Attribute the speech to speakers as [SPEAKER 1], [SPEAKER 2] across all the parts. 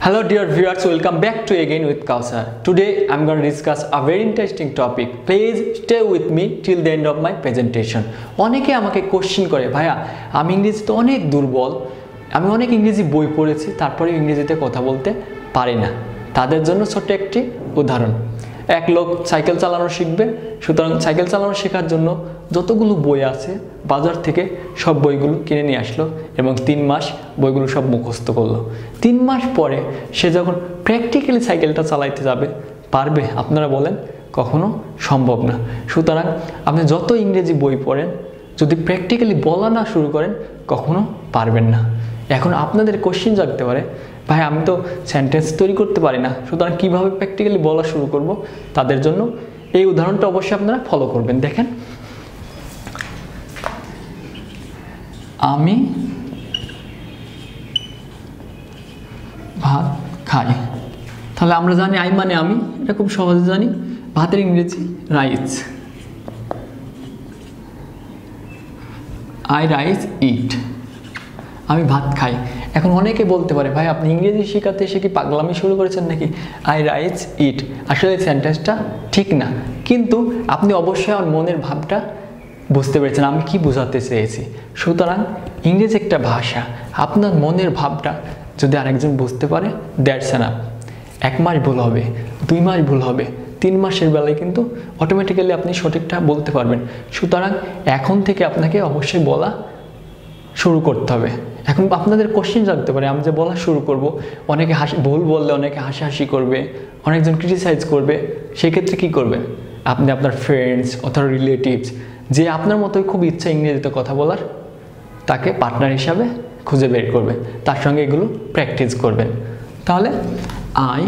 [SPEAKER 1] Hello dear viewers, welcome back to again with Kausar. Today I'm going to discuss a very interesting topic. Please stay with me till the end of my presentation. অনেকে আমাকে question করে ভাইয়া আমি ইংরেজিতে অনেক দুর্বল, আমি অনেক ইংরেজি বই পড়েছি তারপরে ইংরেজিতে কথা বলতে পারি না। তাদের জন্য ছোট্ট একটি উদাহরণ। এক লোক সাইকেল চালানো শিখবে, সুতরাং সাইকেল চালানো শেখার জন্য যতগুলো বই আছে বাজার থেকে সব বইগুলো কিনে নিয়ে আসলো এবং 3 মাস বইগুলো সব মুখস্থ করলো। 3 মাস পরে সে যখন প্র্যাকটিক্যালি সাইকেলটা চালাইতে যাবে পারবে? আপনারা বলেন কখনো সম্ভব না। সুতরাং আপনি যত ইংরেজি বই পড়েন যদি প্র্যাকটিক্যালি বলা না শুরু করেন কখনো পারবেন না। এখন আপনাদের কোশ্চেন জাগতে পারে ভাই আমি তো সেন্টেন্স তৈরি করতে পারি না, সুতরাং কীভাবে প্র্যাকটিক্যালি বলা শুরু করব? তাদের জন্য এই উদাহরণটা অবশ্যই আপনারা ফলো করবেন। দেখেন, আমি ভাত খাই, তাহলে আমরা জানি আই মানে আমি, এটা খুব সহজে জানি। ভাতের ইংরেজি রাইস, আই রাইস ইট, আমি ভাত খাই। এখন অনেকে বলতে পারে ভাই আপনি ইংরেজি শেখাতে এসে কি পাগলামি শুরু করেছেন নাকি? আই রাইস ইট আসলে সেন্টেন্সটা ঠিক না, কিন্তু আপনি অবশ্যই আমার মনের ভাবটা বুঝতে পেরেছেন আমি কি বোঝাতে চেয়েছি। সুতরাং ইংরেজি একটা ভাষা, আপনার মনের ভাবটা যদি আরেকজন বুঝতে পারে দ্যাটস এনাফ। 1 মাস ভুল হবে, 2 মাস ভুল হবে, 3 মাসের বেলায় কিন্তু অটোমেটিক্যালি আপনি সঠিকটা বলতে পারবেন। সুতরাং এখন থেকে আপনাকে অবশ্যই বলা শুরু করতে হবে। এখন আপনাদের কোশ্চেন জাগতে পারে আমি যে বলা শুরু করব, অনেকে ভুল বললে অনেকে হাসাহাসি করবে, অনেকজন ক্রিটিসাইজ করবে, সেক্ষেত্রে কী করবেন? আপনি আপনার ফ্রেন্ডস অথবা রিলেটিভস যে আপনার মতোই খুব ইচ্ছা ইংরেজিতে কথা বলার তাকে পার্টনার হিসাবে খুঁজে বের করবেন, তার সঙ্গে এগুলো প্র্যাকটিস করবেন। তাহলে আই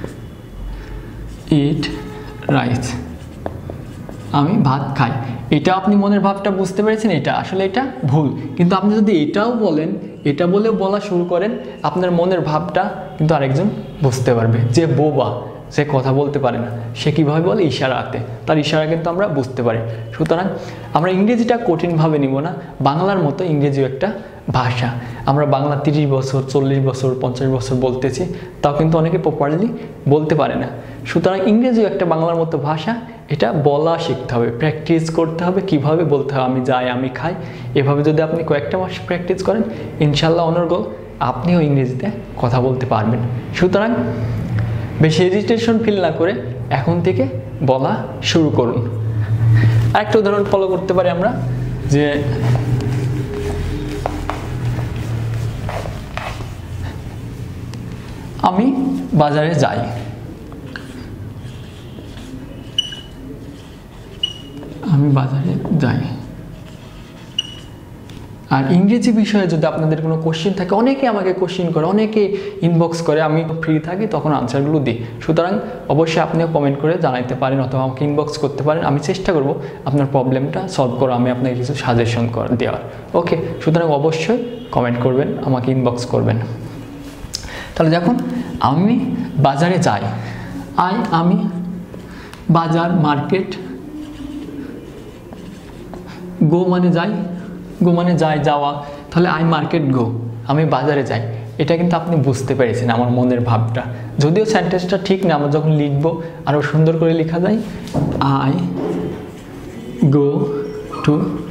[SPEAKER 1] ইট রাইস, আমি ভাত খাই, এটা আপনি মনের ভাবটা বুঝতে পেরেছেন। এটা আসলে এটা ভুল, কিন্তু আপনি যদি এটাও বলেন, এটা বলেও বলা শুরু করেন, আপনার মনের ভাবটা কিন্তু আরেকজন বুঝতে পারবে। যে বোবা, সে কথা বলতে পারে না, সে কীভাবে বলে? ইশারাতে, তার ইশারা কিন্তু আমরা বুঝতে পারি। সুতরাং আমরা ইংরেজিটা কঠিনভাবে নিব না, বাংলার মতো ইংরেজিও একটা ভাষা। আমরা বাংলা 30 বছর 40 বছর 50 বছর বলতেছি, তাও কিন্তু অনেকে প্রপারলি বলতে পারে না। সুতরাং ইংরেজিও একটা বাংলার মতো ভাষা, এটা বলা শিখতে হবে, প্র্যাকটিস করতে হবে, কিভাবে বলতে হবে আমি যাই আমি খাই। এভাবে যদি আপনি কয়েকটা মাস প্র্যাকটিস করেন ইনশাল্লাহ অনর্গল আপনিও ইংরেজিতে কথা বলতে পারবেন। সুতরাং বেশি হেজিটেশন ফিল না করে এখন থেকে বলা শুরু করুন। আরেকটা উদাহরণ ফলো করতে পারি আমরা, যে আমি বাজারে যাই, আমি বাজারে যাই। আর ইংরেজি বিষয়ে যদি আপনাদের কোনো কোশ্চেন থাকে, অনেকে আমাকে কোশ্চেন করে, অনেকে ইনবক্স করে, আমি ফ্রি থাকি তখন আনসারগুলো দিই। সুতরাং অবশ্যই আপনিও কমেন্ট করে জানাতে পারেন অথবা আমাকে ইনবক্স করতে পারেন, আমি চেষ্টা করব আপনার প্রবলেমটা সলভ করা, আমি আপনাকে কিছু সাজেশন দেওয়ার। ওকে, সুতরাং অবশ্যই কমেন্ট করবেন, আমাকে ইনবক্স করবেন। তাহলে দেখুন, আমি বাজারে যাই, আমি বাজার মার্কেট, গো মানে যাই, গো মানে যাই যাওয়া, তাহলে আই মার্কেট গো, আমি বাজারে যাই। এটা কিন্তু আপনি বুঝতে পেরেছেন আমার মনের ভাবটা, যদিও সেন্টেন্সটা ঠিক না, আমরা যখন লিখব আরও সুন্দর করে লেখা যায় আই গো টু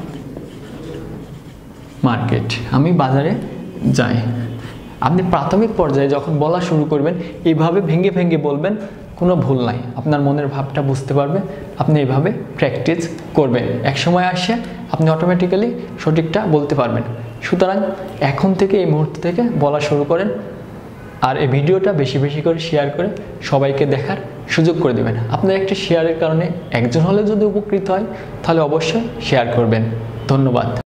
[SPEAKER 1] মার্কেট, আমি বাজারে যাই। আপনি প্রাথমিক পর্যায়ে যখন বলা শুরু করবেন এইভাবে ভেঙে ভেঙে বলবেন, কোনো ভুল নাই, আপনার মনের ভাবটা বুঝতে পারবে, আপনি এইভাবে প্র্যাকটিস করবেন, এক সময় আসে আপনি অটোমেটিক্যালি সঠিকটা বলতে পারবেন। সুতরাং এখন থেকে এই মুহূর্ত থেকে বলা শুরু করেন, আর এই ভিডিওটা বেশি বেশি করে শেয়ার করে সবাইকে দেখার সুযোগ করে দেবেন। আপনার একটি শেয়ারের কারণে একজন হলে যদি উপকৃত হয় তাহলে অবশ্যই শেয়ার করবেন। ধন্যবাদ।